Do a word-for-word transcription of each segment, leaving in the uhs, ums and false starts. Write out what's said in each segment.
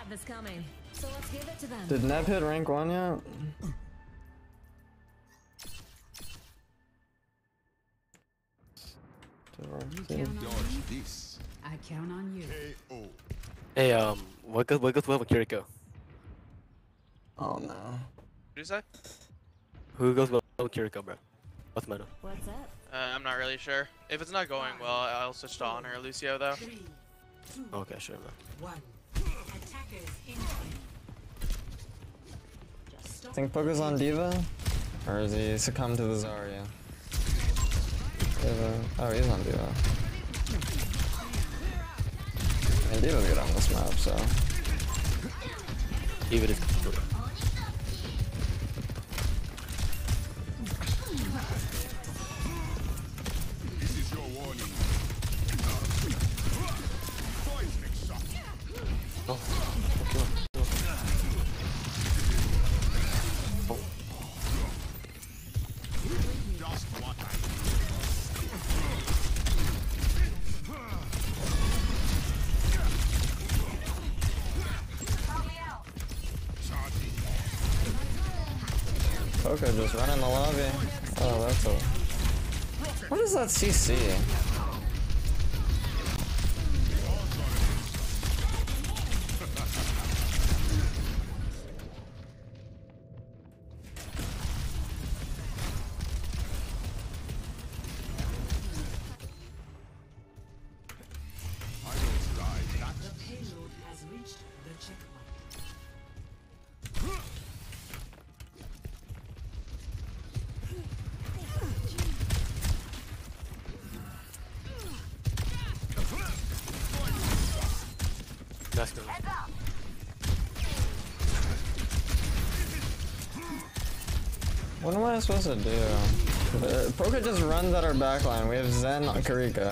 have this coming, so let's give it to them. Did Neb hit rank one yet? Dodge this. I count on you. K O. Hey, um, what goes what goes well with Kiriko? Oh no. What did you say? Who goes well with Kiriko, bro? What's meta? What's up? Uh, I'm not really sure. If it's not going well, I'll switch to Honor or Lucio though. Three, two, Okay, sure, man. one. Attackers incoming. Just stop. Think Poke's on Diva? Or is he succumb to the Zarya? Diva. Oh, he's on Diva. I mean, Diva's good on this map, so. Even is good. This is your warning. Poisoning shot. Oh, okay. Oh. Just what I Poke just running the lobby. Oh, that's a. What is that C C? The payload has reached the checkpoint. That's good. What am I supposed to do? Uh, Poke just runs at our backline. We have Zen on Kiriko.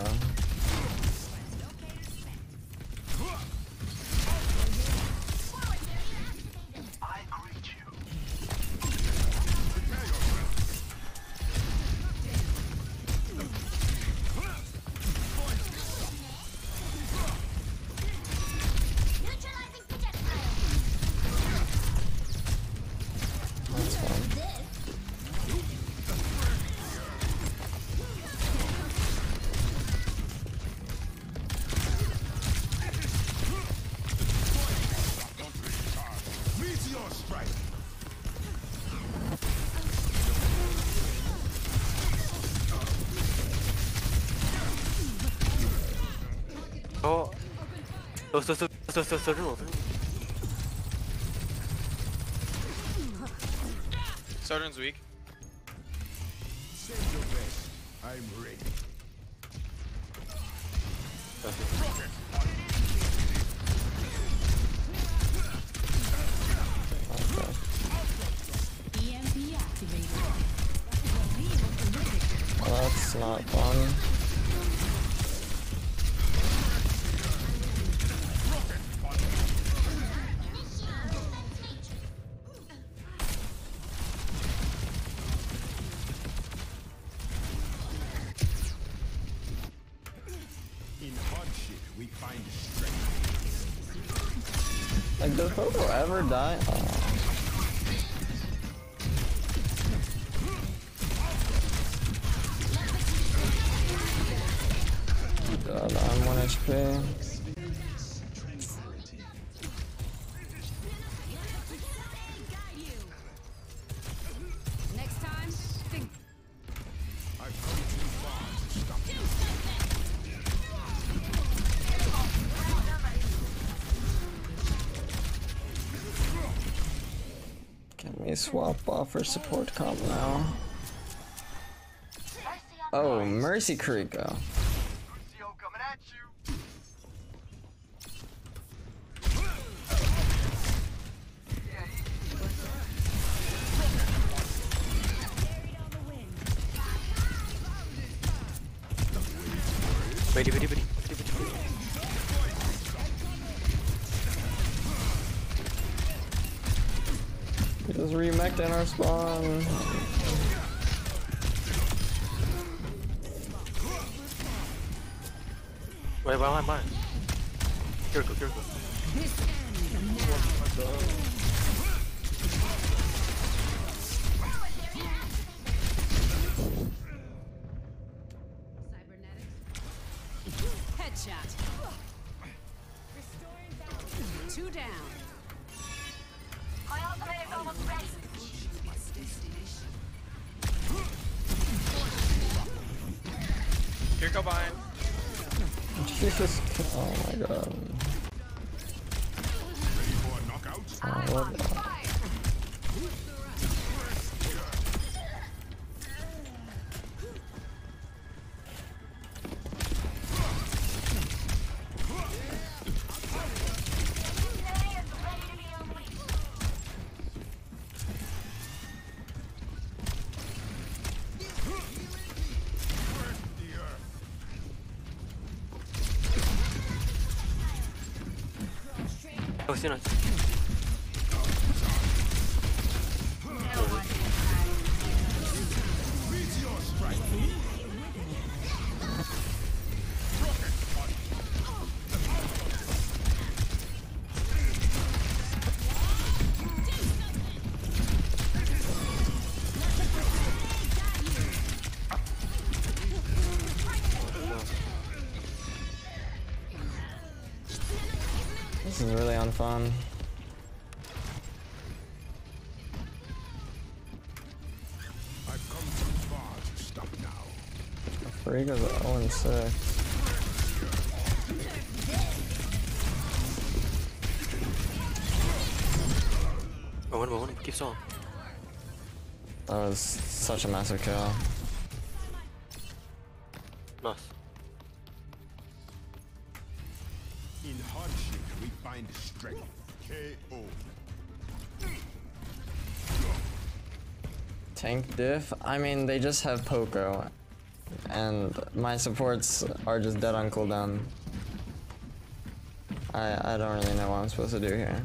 That's fun. meteor strike. Oh. Oh, so, so, so, so, so, so, Sojourn's weak. Send your best. I'm ready. E M P activated. Well, that's not fun. In hardship, we find strength. Like, does Poco ever die? Oh. God, I'm one H P. Next time, think. I've come too far to stop you. Can we swap off for support comp now? Oh, Mercy Kiriko. Coming at you. ready, ready, ready. We just remeked in our spawn. Wait, why am I mine? Kiriko, Kiriko. Headshot. Two down. My ultimate is almost ready. Here, go behind. Jesus. Oh my god. Ready for a knockout? Oh, what the- Oh, see nice. This is really unfun. I've come too far to stop now. Freak is oh and six. Oh, one more, one more. Keep on. That was such a massive kill. Nice. In hardship, we find strength. K O. Tank diff? I mean, they just have Poco. And my supports are just dead on cooldown. I, I don't really know what I'm supposed to do here.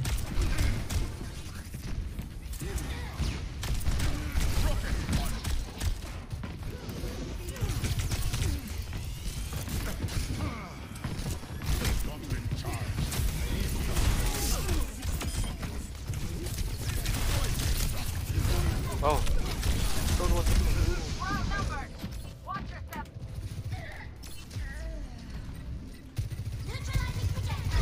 Oh. Don't want to. Well numbered. Watch your step. Neutralizing projectile.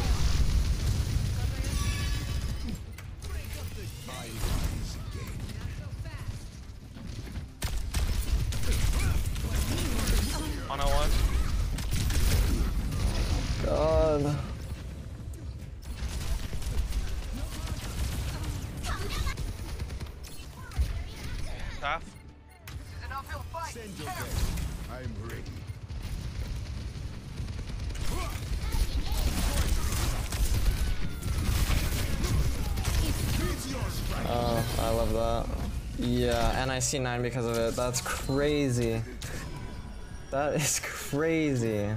one oh one. God. Half. This is an uphill fight. Send your best. I'm ready. Oh, I love that. Yeah, and I see nine because of it. That's crazy. That is crazy.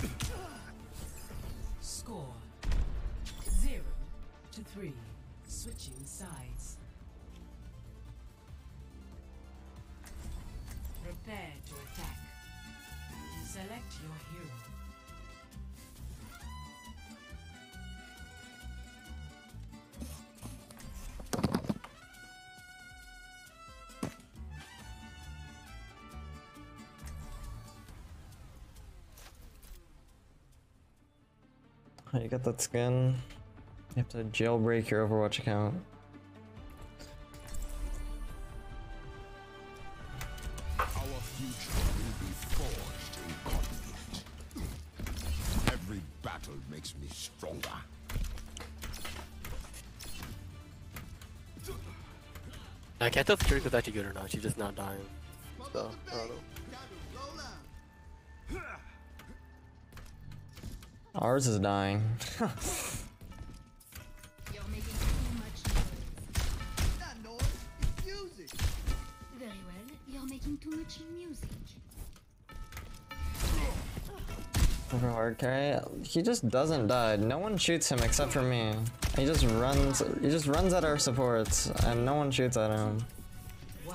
Score zero to three. Switching sides. Prepare to attack. Select your hero. How you get that skin? You have to jailbreak your Overwatch account. Our future will be forged in conflict. Every battle makes me stronger. I can't tell if the trick was actually good or not. She's just not dying. So, I don't know. Ours is dying. You're making too much noise. Very well. You're making too much music. Over hard carry. He just doesn't die. No one shoots him except for me. He just runs. He just runs at our supports, and no one shoots at him. One.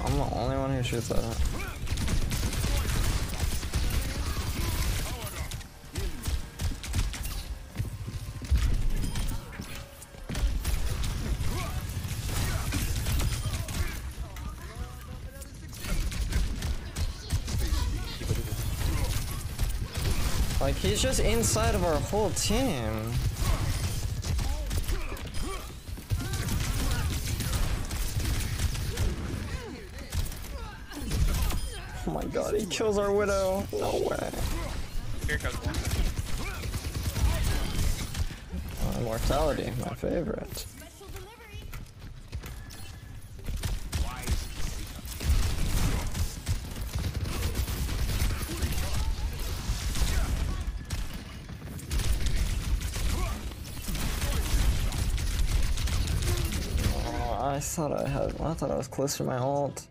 I'm the only one who shoots at it. Like, he's just inside of our whole team. Oh my god, he kills our Widow. No way. Here comes one. Oh, immortality, my favorite. I thought I had. I thought I was close to my ult.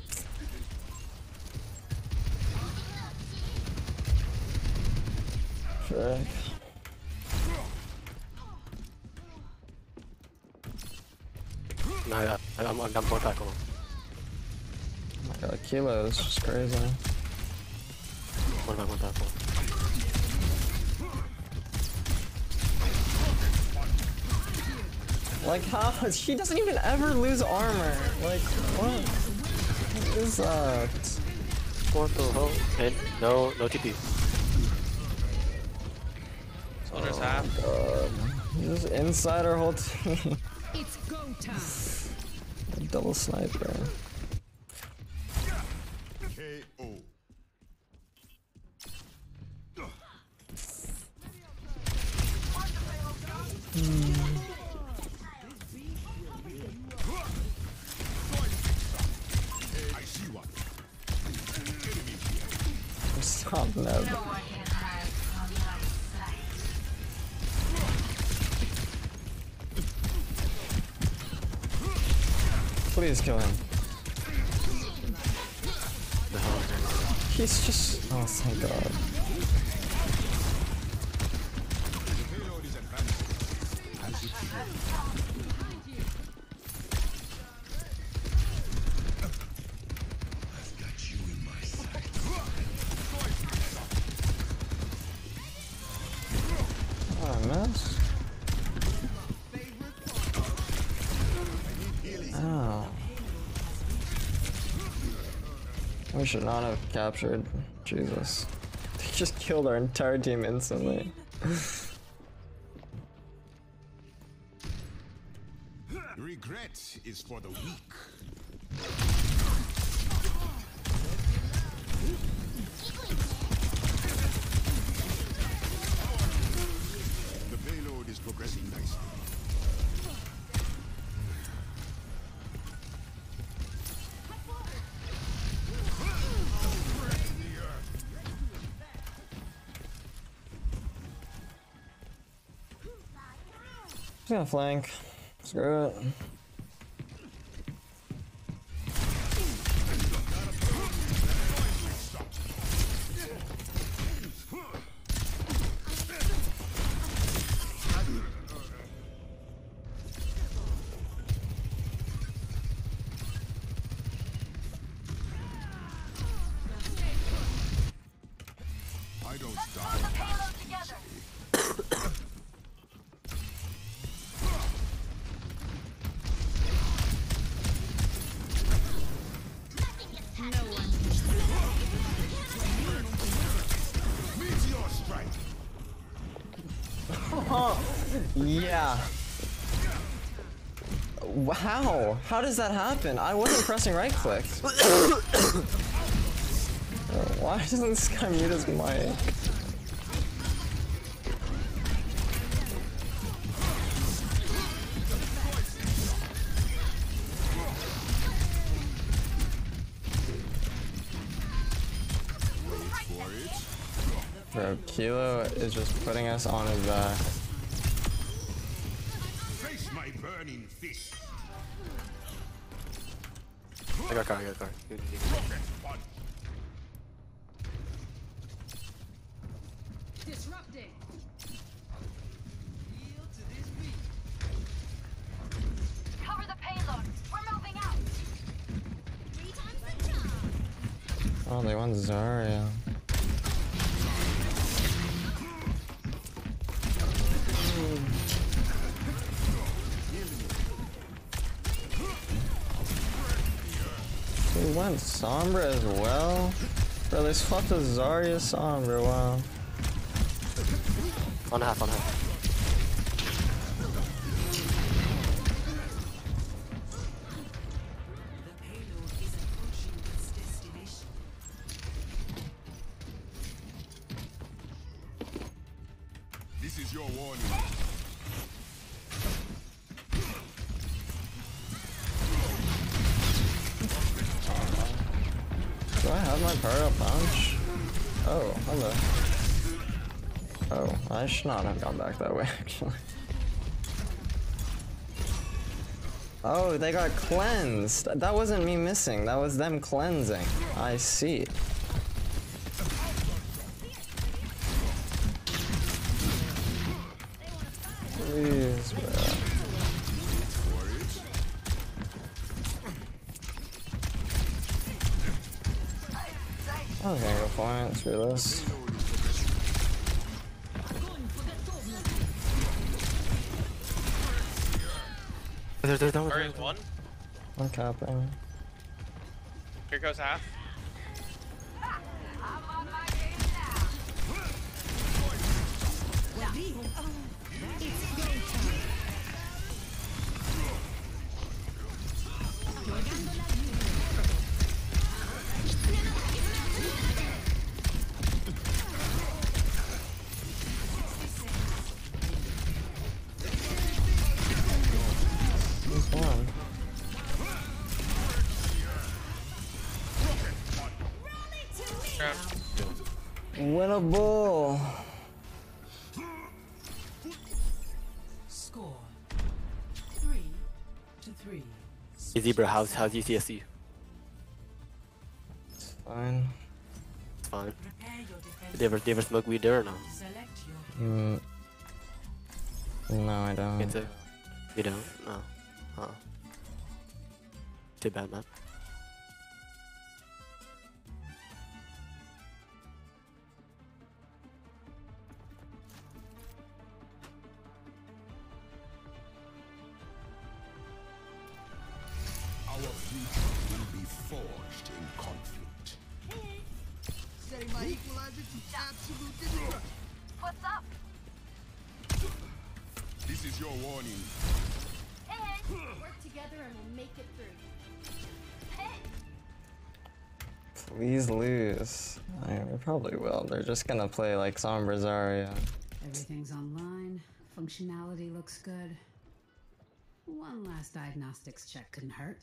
Frick. No, I, I'm, I'm done for tackle. Oh my god, Kilo is just crazy. One back, one tackle. Like, how? He doesn't even ever lose armor. Like, what? What is that? What the hell? And no, no T P. Soldier's half. God. He's inside our whole team. It's go time. A double sniper. K O. Hmm. I see one. Stop, Ned. Please kill him. The hell? He's just. Oh, thank God. The payload is advancing. As it should. I've got you in my sights. Oh, I missed. Oh. We should not have captured. Jesus. They just killed our entire team instantly. Regret is for the weak. The payload is progressing nicely. Just gonna flank. Screw it. I don't Let's stop. pull the payload together. Meteor strike. Yeah. How? How does that happen? I wasn't pressing right click. Why doesn't this guy mute his mic? Bro, Kilo is just putting us on his back. Face my burning fist. I got car, I got car. Good, good. Disrupting. Cover the payload. We're moving out. Oh, they want Zarya. They went Sombra as well? Bro, they swapped a Zarya Sombra, wow. On half, on half. The payload is approaching its destination. This is your warning. Do I have my part up punch? Oh, hello. Oh, I should not have gone back that way, actually. Oh, they got cleansed. That wasn't me missing. That was them cleansing. I see. Please, bro. I was gonna go for it. Screw this. There's, there's, there's, Zarya's one. I'm capping. Here goes half. I'm on my game now. He's one. Winnable. Score three to three. Z B R A, how's, how's U C S U? It's fine. It's fine. Prepare your defense. Did you ever, did you ever smoke weed there or no? Select your Mm. No, I don't. Can't say. You don't? No. Huh. Too bad, man. Our future will be forged in conflict. Setting my equalizer to absolute zero. What's up? This is your warning. Hey, Work together and we'll make it through. hey. Please lose. I mean, we probably will. They're just gonna play like Sombra Zarya. Everything's online. Functionality looks good. One last diagnostics check couldn't hurt.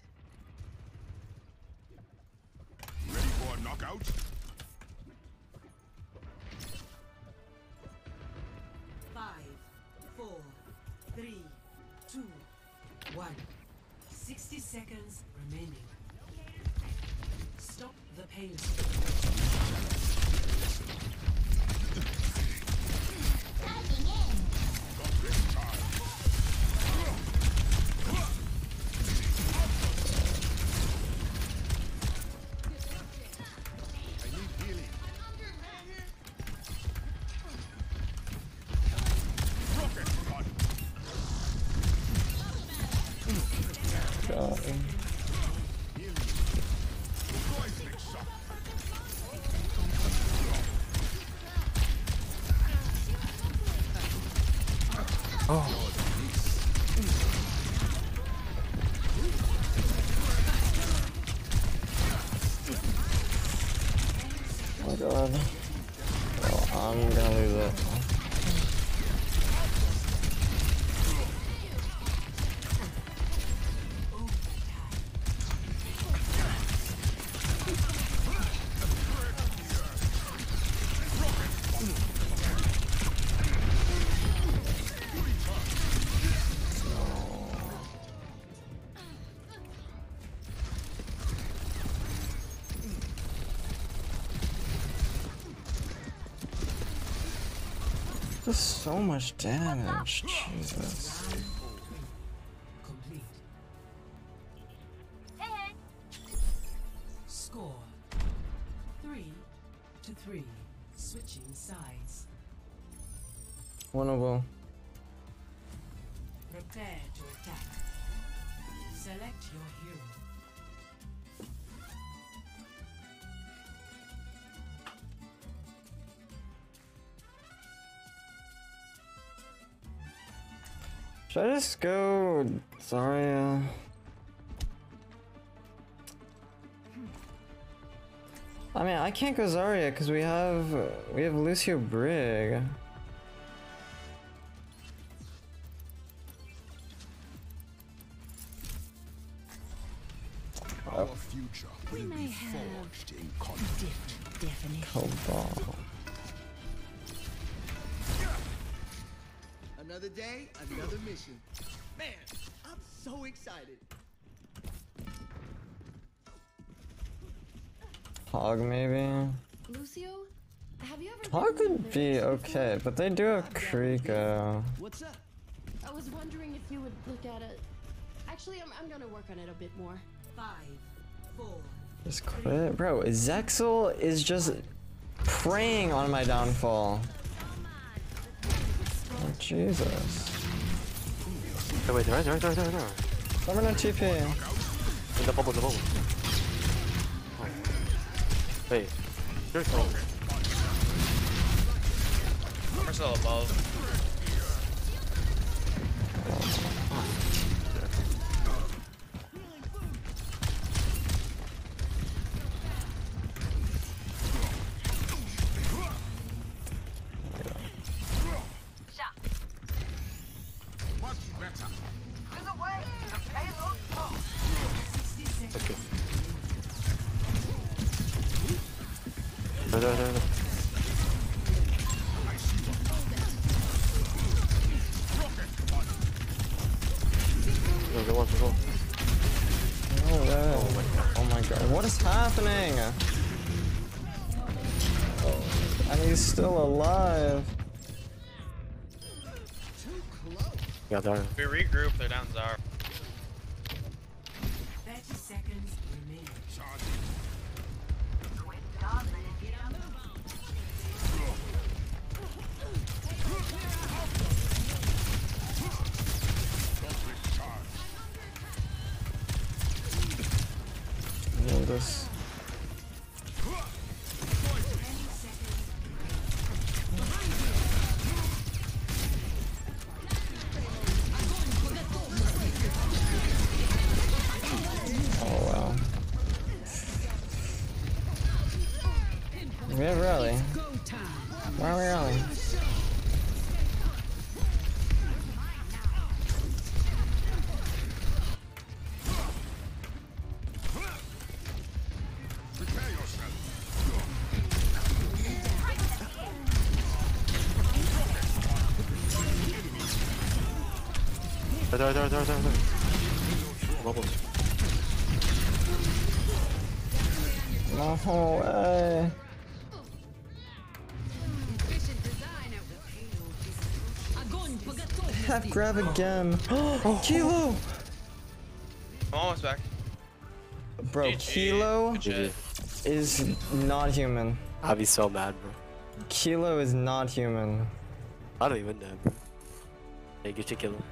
Ready for a knockout? five, four, three, two, one. sixty seconds remaining. Stop the payload. God. Oh my god. Well, I'm gonna lose it. Just so much damage, Jesus. Complete. Hey, Score three. Switching sides. Winnable. Prepare to attack. Select your hero. Should I just go Zarya? I mean, I can't go Zarya because we have we have Lucio Brig. Our future will be forged in conflict. Cobalt. Another day, another mission. Man, I'm so excited. Hog maybe. Lucio, have you ever Hog been could be okay, but they do have Kriko. What's up? I was wondering if you would look at it. Actually, I'm, I'm gonna work on it a bit more. Five, four. Just quit, bro. Zexel is just preying on my downfall. Oh, Jesus. Oh, wait, there, there, there, there, there. Summon a T P. In the bubble, the bubble. Oh. Wait. There's no. We're still above. Okay. There, there, there, there. No, there was, there was. No way. Oh my god. What is happening? And he's still alive. Yeah, there. We regroup, they're down Zara. thirty seconds remaining. Need this. Oh wow. We have rally. Why are we rallying? There, there, there, there, there, there. Bubbles. No way. Half grab again. Oh, Kilo! I'm almost back. Bro, G G. Kilo Good shit. is not human. I'd be so mad, bro. Kilo is not human. I don't even know, bro. Hey, get your killer.